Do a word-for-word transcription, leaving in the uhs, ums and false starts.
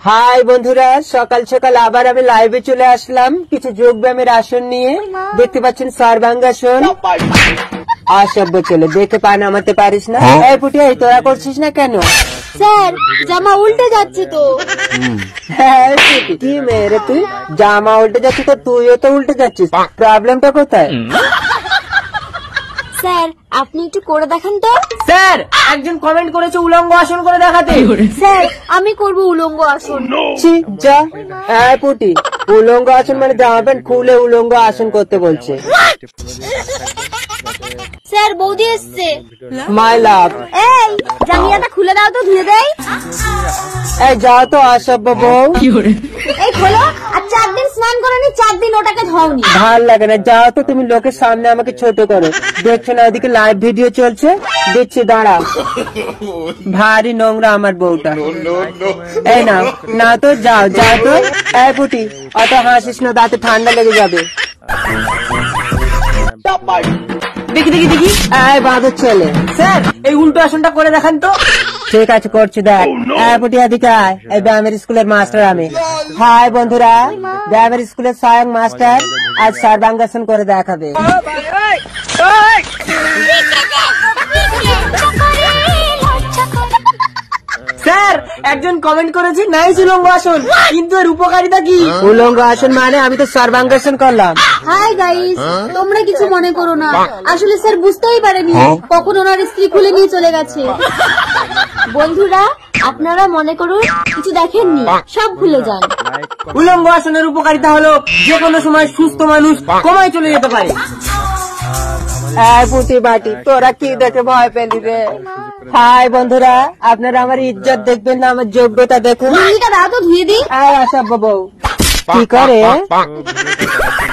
High বন্ধুরা, সকাল সকাল আবার আমি লাইভে চলে আসলাম কিছু যোগ ব্যায়ামের আসন নিয়ে। দেখতে পাচ্ছেন সর্বাঙ্গাসন। অসভ্য ছেলে, দেখে পা নামাতে পারিস না? এই পুটিয়া, তোরা করছিস না কেন? স্যার, জামা উল্টে যাচ্ছে তো। হ্যাঁ, কি মেরে তুই জামা উল্টে যাচ্ছিস তো তুইও তো উল্টে যাচ্ছিস, প্রবলেমটা কোথায়? স্যার, আপনি একটু করে দেখান তো। স্যার, একজন কমেন্ট করেছে উলঙ্গ আসন করে দেখাতে। স্যার, আমি করব উলঙ্গ আসন। যা হ্যাঁ পুটি, উলঙ্গ আসন মানে জামা প্যান্ট খুলে উলঙ্গ আসন করতে বলছে। স্যার, বৌদি এসছে। মাই লাভ। এই জাঙ্গিয়াটা খুলে দাও তো, ধুয়ে দেই। এই যাও তো অসভ্য বউ। এই খোলো। আর চার দিন স্নান করনি, চার দিন ওটাকে ধোওনি। ভাল লাগে না, যাও তো তুমি লোকের সামনে আমাকে ছোট করো। দেখছো না ওদিকে লাইভ ভিডিও চলছে? দেখছি, দাঁড়াও। ভারী নোংরা আমার বউটা। এই না না তো, যাও যাও তো। এই পুটি, অত হাসিস না, দাঁতে ঠান্ডা লেগে যাবে। দেখি দেখি দেখি, এই বাঁদর ছেলে। স্যার, এই উল্টো আসনটা করে দেখান তো। ঠিক আছে, করছি, দেখ। এই পুটি, এদিকে আয়। এই ব্যায়ামের স্কুলের মাস্টার আমি। হাই বন্ধুরা, ব্যায়ামের স্কুলের স্বয়ং মাস্টার আজ সর্বাঙ্গাসন করে দেখাবে। স্যার, একজন কমেন্ট করেছে নাইস উলঙ্গ আসন, কিন্তু এর উপকারিতা কি? উলঙ্গ আসন মানে আমি তো সর্বাঙ্গাসন করলাম। হাই গাইস, তোমরা কিছু মনে করো না, আসলে স্যার বুঝতেই পারেনি কখন ওনার স্ত্রী খুলে নিয়ে চলে গেছে। বন্ধুরা, আপনারা মনে করুন কিছু দেখেননি, সব ভুলে যান। উলঙ্গ আসনের উপকারিতা হলো যে কোনো সময় সুস্থ মানুষ কমায় চলে যেতে পারে। পুটি বাটি, তোরা কি দেখে ভয় পেলি রে? হাই বন্ধুরা, আপনারা আমার ইজ্জত দেখবেন না, আমার যোগ্যতা দেখুন। দাও তো, ধুয়ে দিই। অসভ্য বউ কি করে?